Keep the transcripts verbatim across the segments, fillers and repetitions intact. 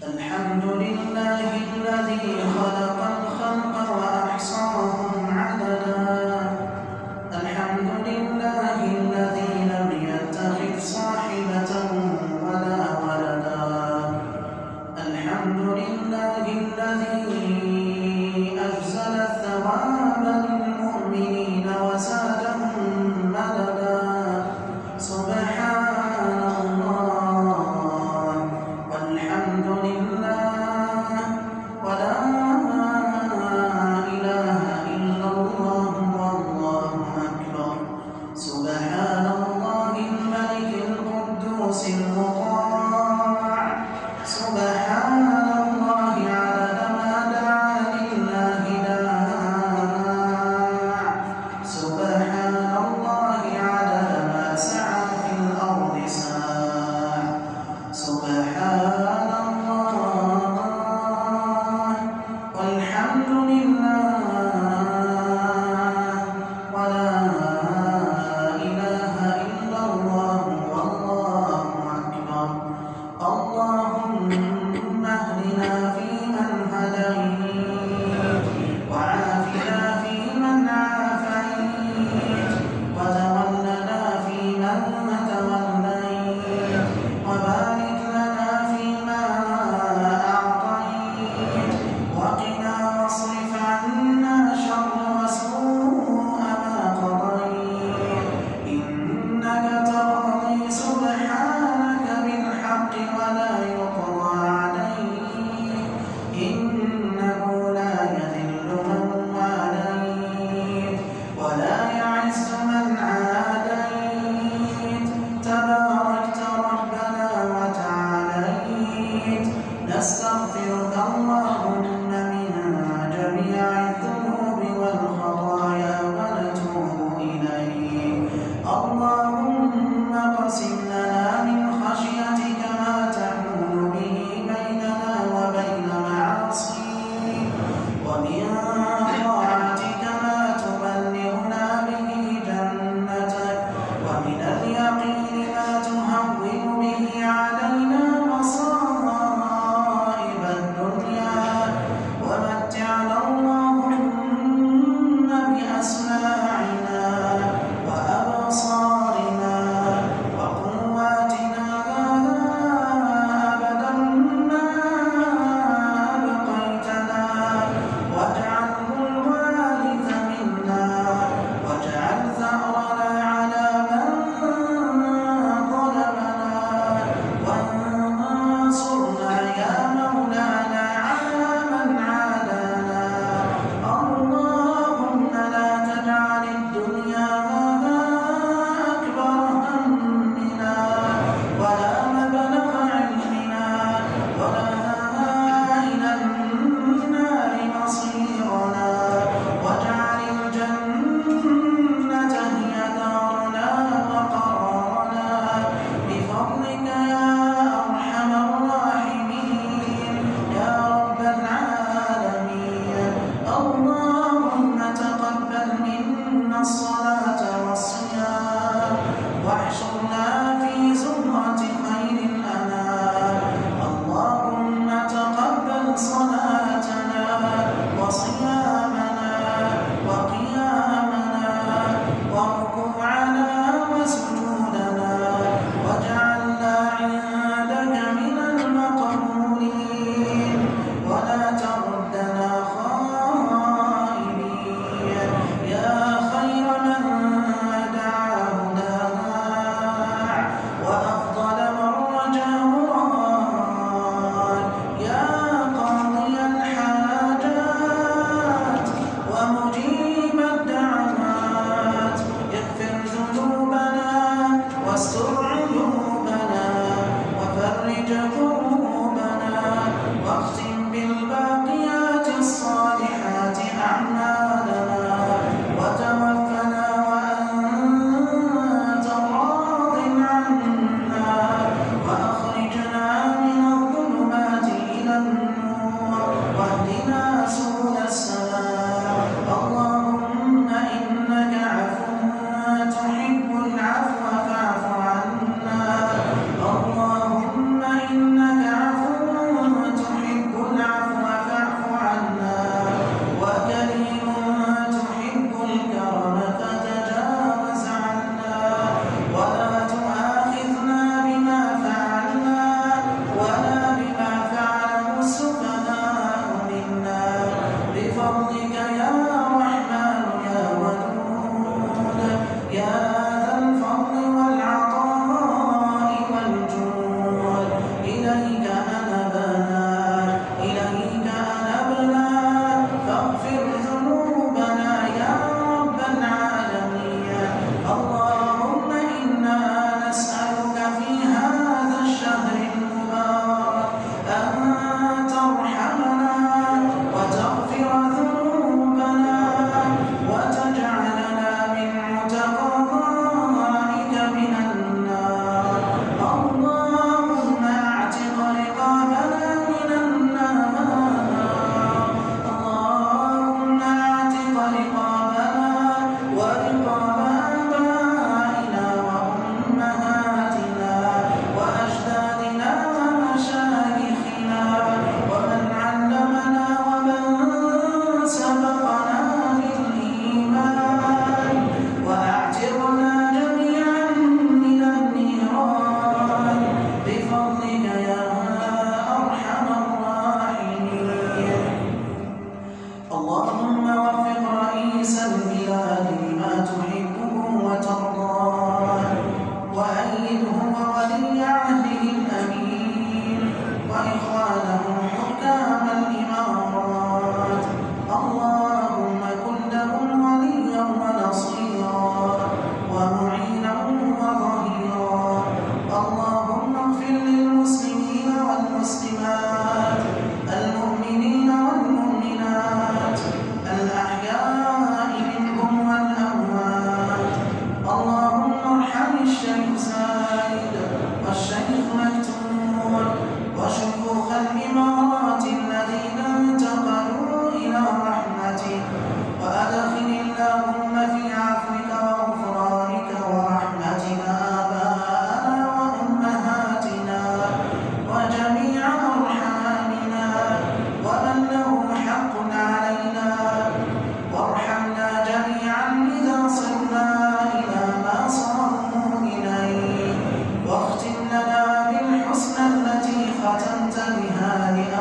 الحمد لله الذي خلق الخلق وأحصاهم عددا. الحمد لله الذي لم يتخذ صاحبة ولا ولدا. الحمد لله الذي أجزل الثواب للمؤمنين وزادهم مددا. سبحان الله والحمد لله ولا إله إلا الله والله أكبر. سبحان الله الملك القدوس المطاع. سبحان الله عدد ما دعا لله داع. سبحان الله عدد ما سعى في الأرض ساع. سبحان الله والحمد لله ولا إله إلا الله والله أكبر. اللهم اهدنا فيمن هديت وعافنا فيمن عافيت وتولنا فيمن توليت وبارك لنا فيما أعطيت وقنا واصرف عنا شر وسوء ما قضيت. إنك تقضي سبحانك بالحق ولا يقضى عليك. إنه لا يذل من واليت ولا يعز من عاديت. تباركت ربنا وتعاليت. نستغفرك اللهم من جميع الذنوب والخطايا ونتوب إليك. اللهم اقسم لنا من خشيتك ما تحول به بيننا وبين معاصيك ومن طاعتك ما تبلغنا به جنتك ومن اليقين ما تهون به علينا مصائب الدنيا.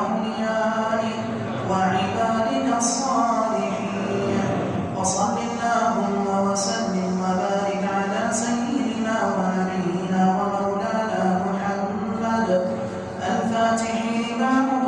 أوليائك وعبادك الصالحين. وصل اللهم وسلم وبارك على سيدنا ونبينا ومولانا محمد الفاتح لما